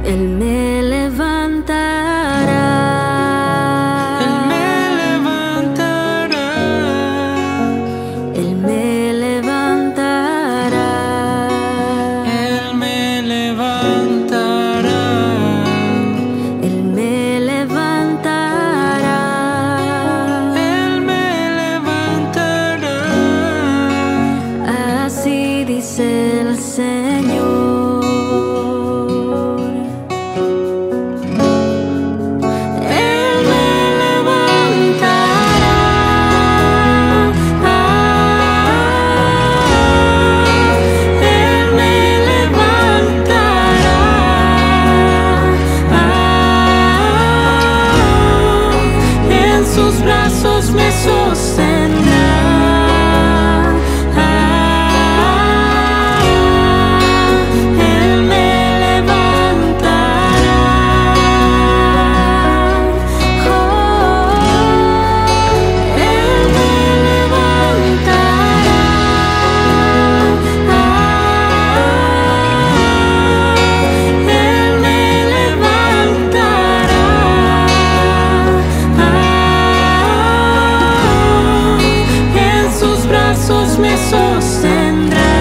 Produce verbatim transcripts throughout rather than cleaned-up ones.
Él me levantará. Él me levantará. Él me levantará. Él me levantará. Él me levantará. Él me levantará. Así dice el Señor. Me sostendrá. Él me levantará. Oh, Él me levantará. Él me levantará. Me sostendrá.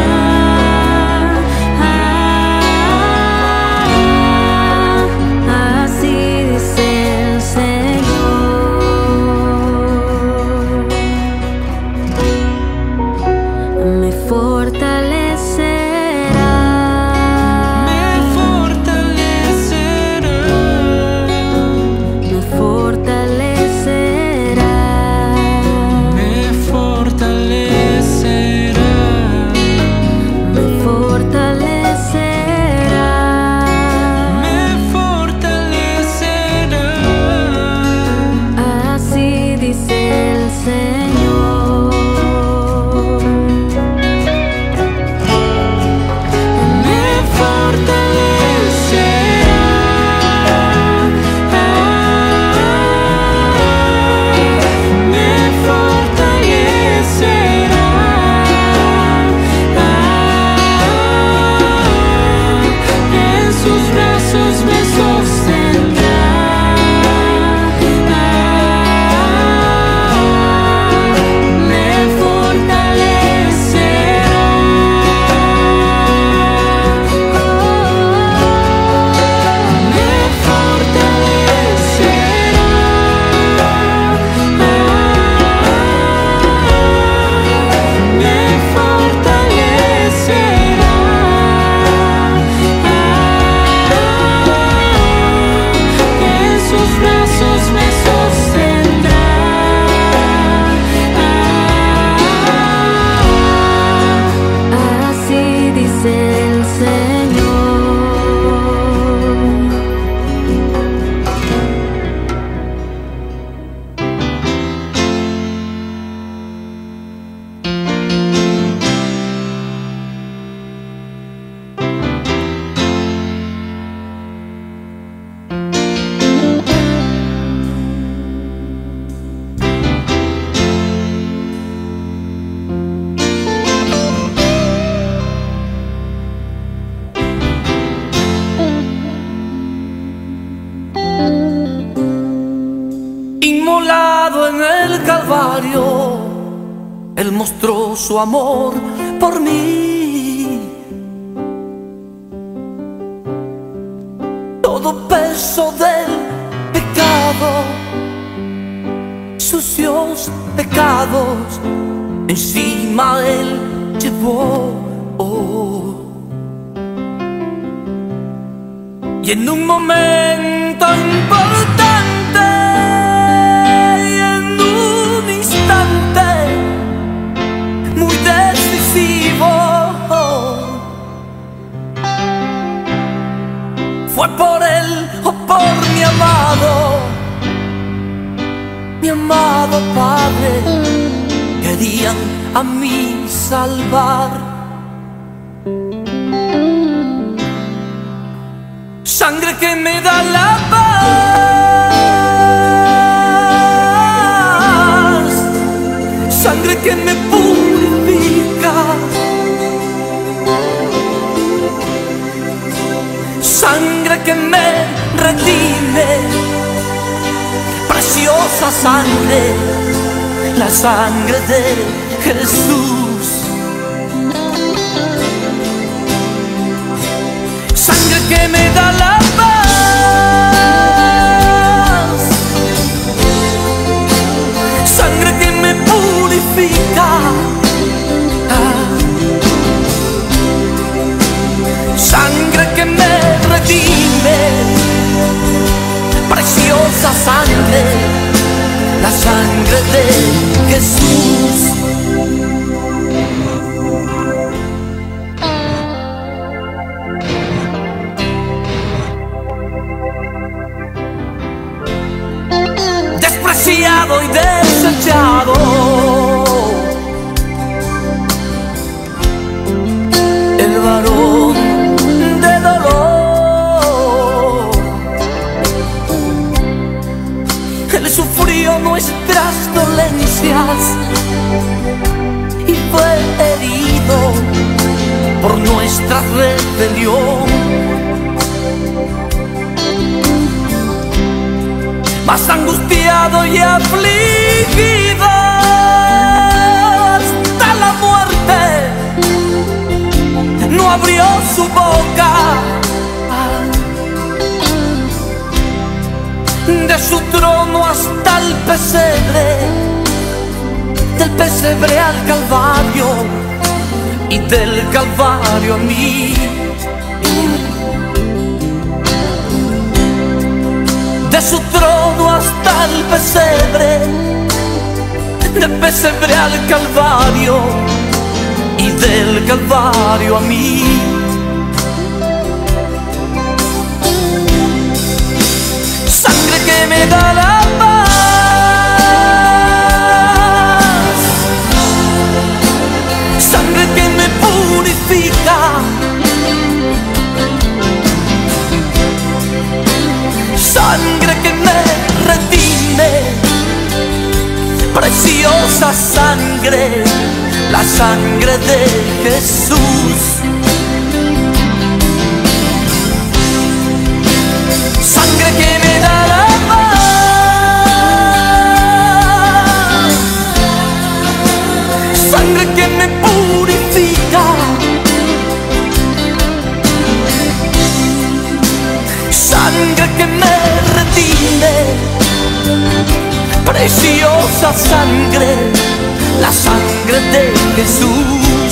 Ah, así dice el Señor. Me fortalecerá. Me fortalecerá. Me fortalecerá. Me fortalecerá. Me fortalecerá. Me fortalecerá. Así dice el Señor. Me fortalecerá. Me fortalecerá. Sus brazos me sostendrá. Me fortalecerá. Me fortalecerá. Me fortalecerá. Sus brazos me sostendrá. Así dice el Señor. Inmolado en el Calvario, Él mostró su amor por mí. Todo peso del pecado, sucios pecados, encima Él llevó. Oh. Y en un momento importante, muy decisivo, fue por él o por mi amado, mi amado Padre. Querían a mí salvar. Sangre que me da la paz, sangre que me purifica, sangre sangre que me redime, preciosa sangre, la sangre de Jesús. Sangre que me da la paz, sangre que me purifica, sangre que me redime, preciosa sangre, la sangre de Jesús. Despreciado y desechado, el varón de dolor, Él sufrió nuestras dolencias y fue herido por nuestra rebelión. Más angustiado y afligido hasta la muerte, no abrió su boca. De su trono hasta el pesebre, del pesebre al Calvario y del Calvario a mí. De su trono hasta el pesebre, del pesebre al Calvario y del Calvario a mí. Sangre que me da la paz, sangre que me purifica, sangre que me redime, preciosa sangre, la sangre de Jesús. Sangre que me da la paz, sangre que me purifica, sangre que me redime, preciosa sangre, la sangre de Jesús.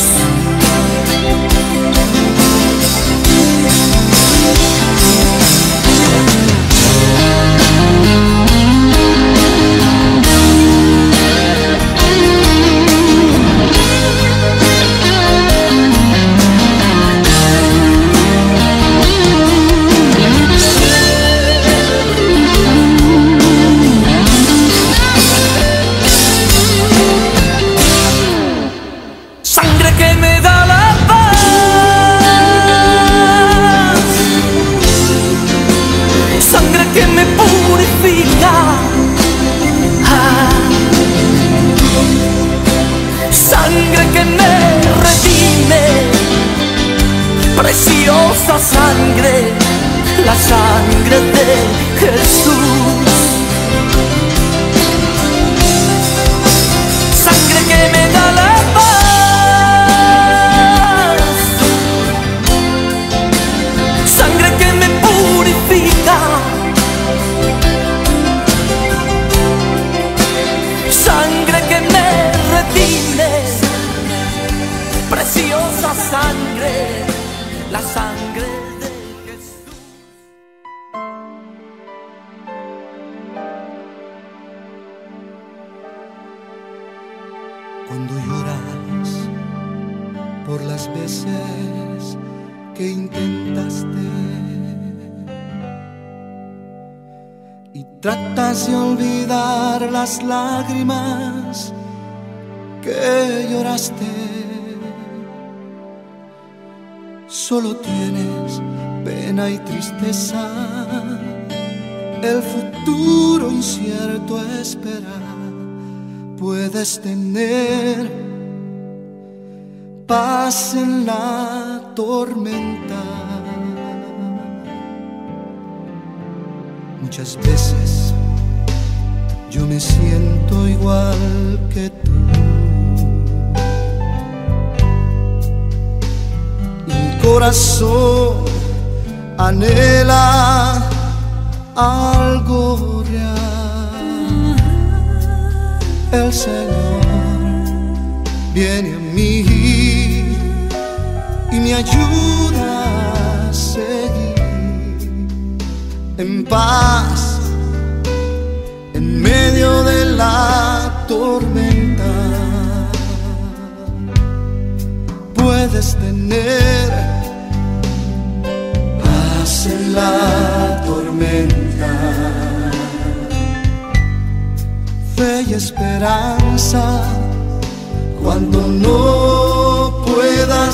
Preciosa sangre, la sangre de Jesús. Sangre que me da la paz, sangre que me purifica, sangre que me redime, preciosa sangre, la sangre de Jesús. Cuando lloras por las veces que intentaste y tratas de olvidar las lágrimas que lloraste, solo tienes pena y tristeza, el futuro incierto espera. Puedes tener paz en la tormenta. Muchas veces yo me siento igual que tú. Y mi corazón anhela algo real. El Señor viene a mí y me ayuda a seguir en paz en medio de la tormenta. Puedes tener paz en la tormenta, fe y esperanza cuando no puedas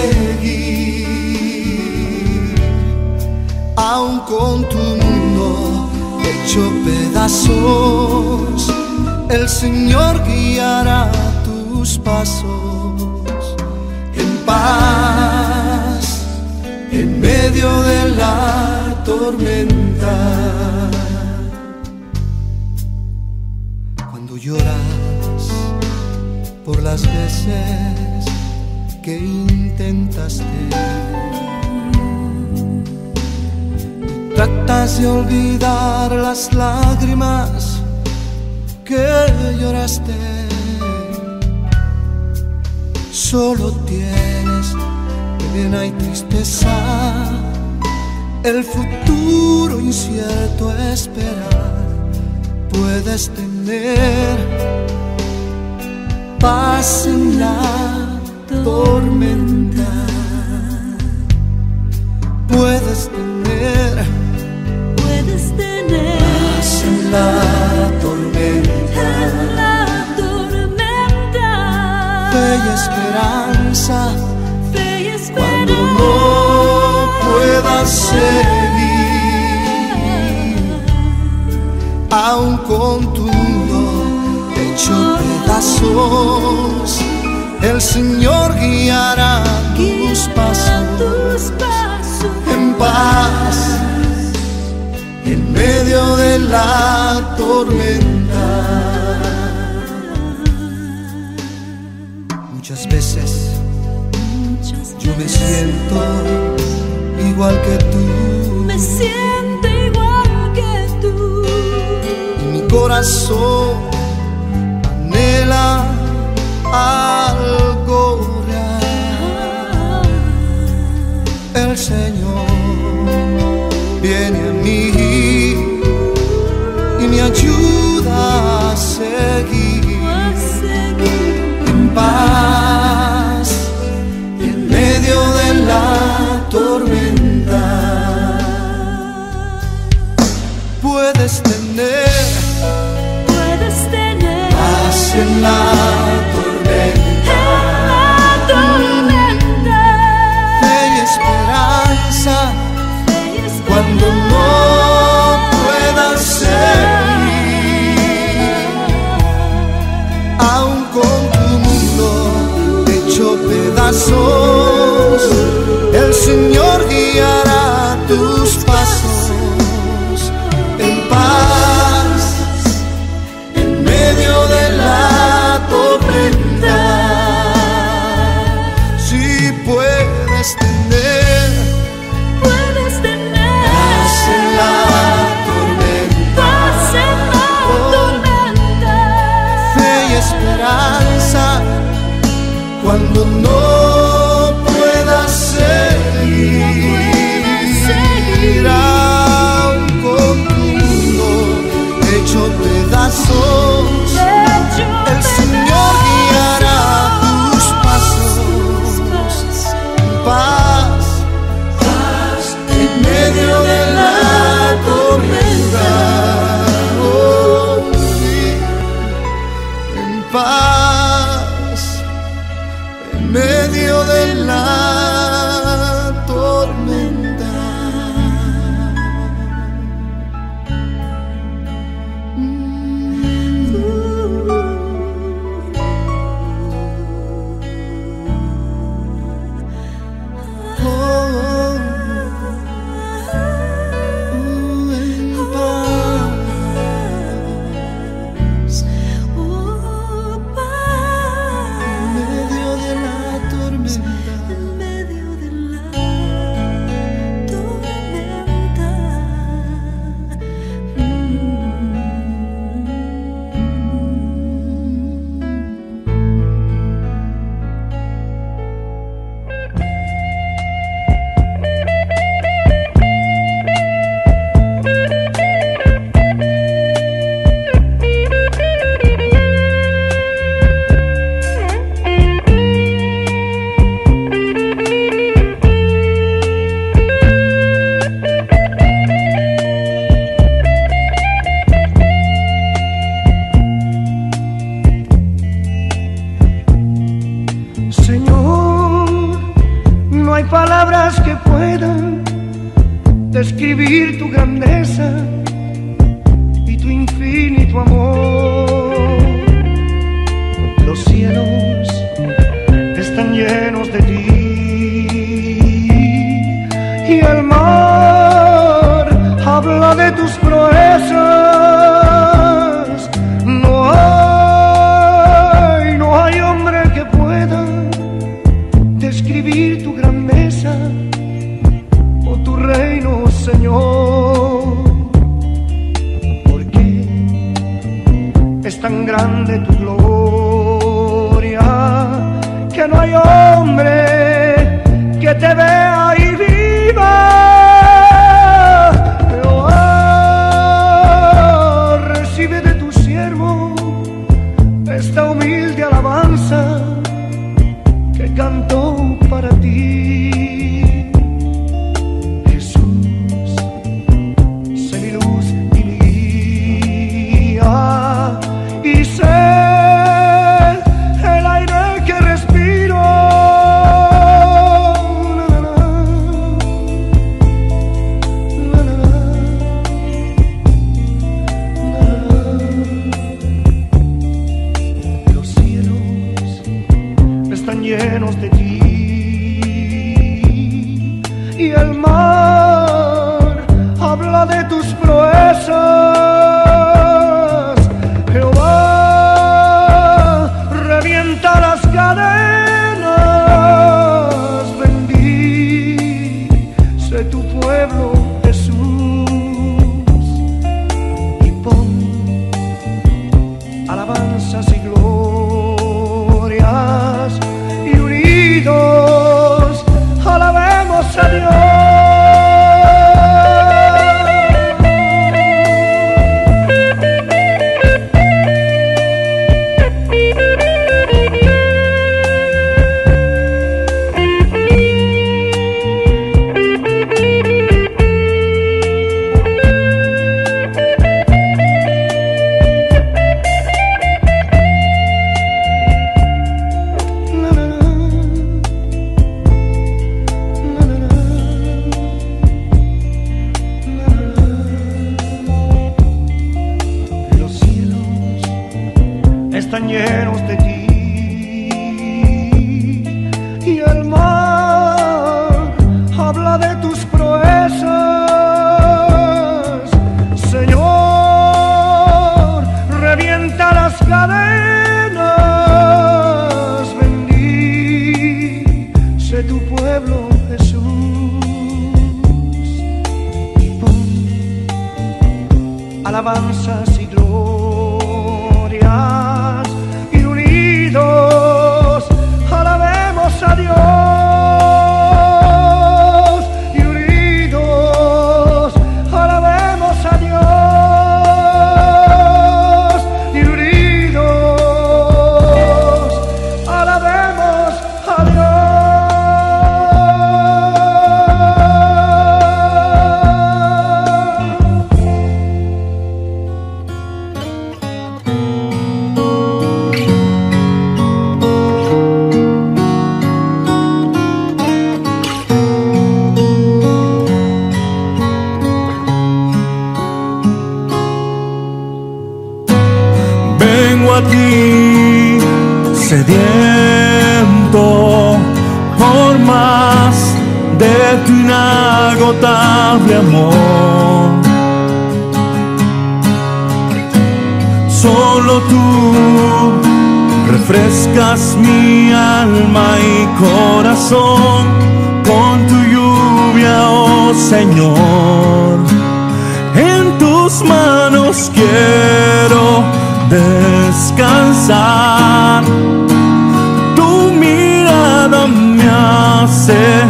seguir, aun con tu mundo hecho pedazos, el Señor guiará tus pasos en paz en medio de la tormenta. Cuando lloras por las veces que intentaste y tratas de olvidar las lágrimas que lloraste, solo tienes pena y tristeza, el futuro incierto esperar. Puedes tener paz en la tormenta, puedes tener, Puedes tener paz en la tormenta, en la tormenta fe y esperanza fe y cuando esperanza. no puedas seguir, aun con tu mundo hecho pedazos, el Señor guiará tus pasos Tus pasos en paz en medio de la tormenta. Muchas veces Muchas yo me veces siento igual que tú, me siento igual que tú. y mi corazón anhela algo real. El Señor viene a mí y me ayuda a seguir A seguir en paz en medio de la tormenta. Puedes tener puedes tener paz en la tormenta, la tormenta fe y esperanza fe y esperanza. cuando no puedas seguir, aun con tu mundo hecho pedazos, el Señor guiará tus pasos en paz en medio de la tormenta. Si puedes tener Puedes tener paz en la tormenta, paz en la tormenta fe y esperanza cuando no describir tu grandeza y tu infinito amor. Los cielos están llenos de ti y el mar habla de tus proezas. No hay, no hay hombre que pueda describir tu grandeza o tu reino, Señor, porque es tan grande tu gloria que no hay hombre que te vea y viva. Jehová, recibe de tu siervo esta humilde alabanza que canto para ti. Jesús, sé mi luz y mi guía, y sé el aire que respiro. La, la, la, la, la, la, la. Los cielos están llenos de ti y el mar habla de tus proezas. Jehová, revienta las cadenas, bendice tu pueblo, Jesús, y pon alabanzas y glorias, y unidos alabemos a Dios. Están llenos de ti y el mar habla de tus proezas. Señor, revienta las cadenas, bendice tu pueblo, Jesús, y pon alabanzas y glorias, y unidos alabemos a Dios, y unidos alabemos a Dios, y unidos alabemos a Dios. Vengo a ti sediento por más de tu inagotable amor. Solo tú refrescas mi alma y corazón con tu lluvia, oh Señor. En tus manos quiero descansar, tu mirada me hace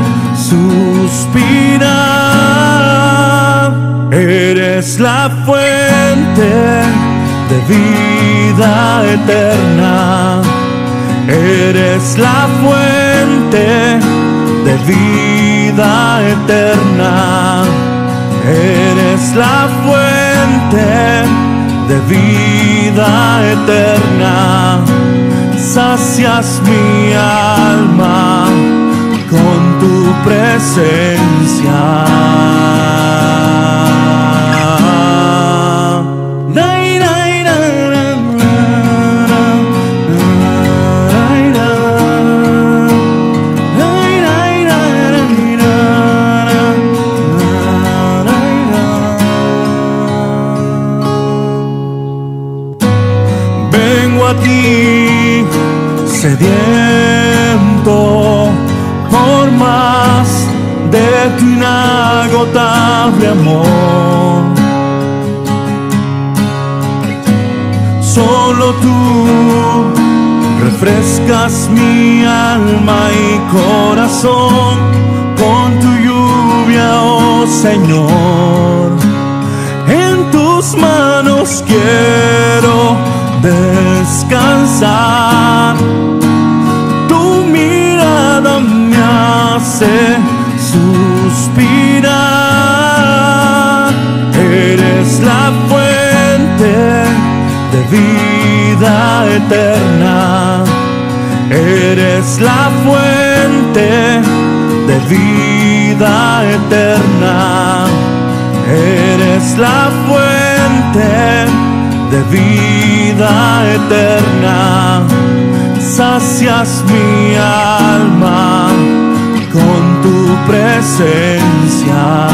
suspirar. Eres la fuente de vida eterna, eres la fuente de vida eterna, eres la fuente de vida eterna. Sacias mi alma con tu presencia. amor. Solo tú refrescas mi alma y corazón con tu lluvia, oh Señor. En tus manos quiero descansar. Tu mirada me hace suspirar. Eres la fuente de vida eterna. Eres la fuente de vida eterna. Eres la fuente de vida eterna. Sacias mi alma con tu presencia.